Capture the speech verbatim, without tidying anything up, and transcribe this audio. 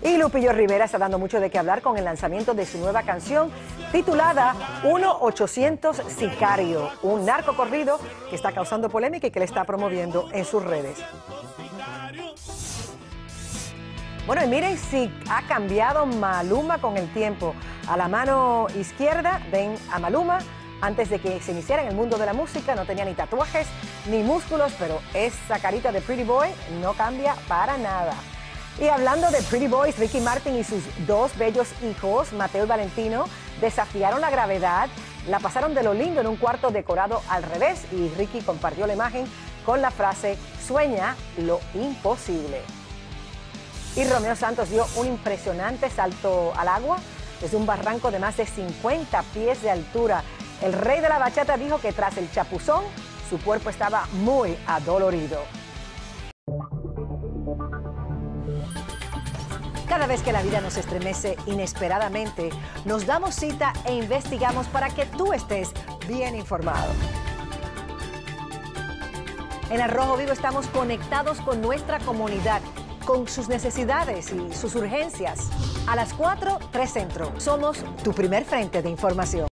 Y Lupillo Rivera está dando mucho de qué hablar con el lanzamiento de su nueva canción titulada uno ochocientos Sicario, un narcocorrido que está causando polémica y que le está promoviendo en sus redes. Bueno, y miren si ha cambiado Maluma con el tiempo. A la mano izquierda ven a Maluma. Antes de que se iniciara en el mundo de la música no tenía ni tatuajes ni músculos, pero esa carita de Pretty Boy no cambia para nada. Y hablando de Pretty Boys, Ricky Martin y sus dos bellos hijos, Mateo y Valentino, desafiaron la gravedad, la pasaron de lo lindo en un cuarto decorado al revés y Ricky compartió la imagen con la frase "sueña lo imposible". Y Romeo Santos dio un impresionante salto al agua desde un barranco de más de cincuenta pies de altura. El rey de la bachata dijo que tras el chapuzón, su cuerpo estaba muy adolorido. Cada vez que la vida nos estremece inesperadamente, nos damos cita e investigamos para que tú estés bien informado. En Al Rojo Vivo estamos conectados con nuestra comunidad, con sus necesidades y sus urgencias. A las cuatro, tres Centro. Somos tu primer frente de información.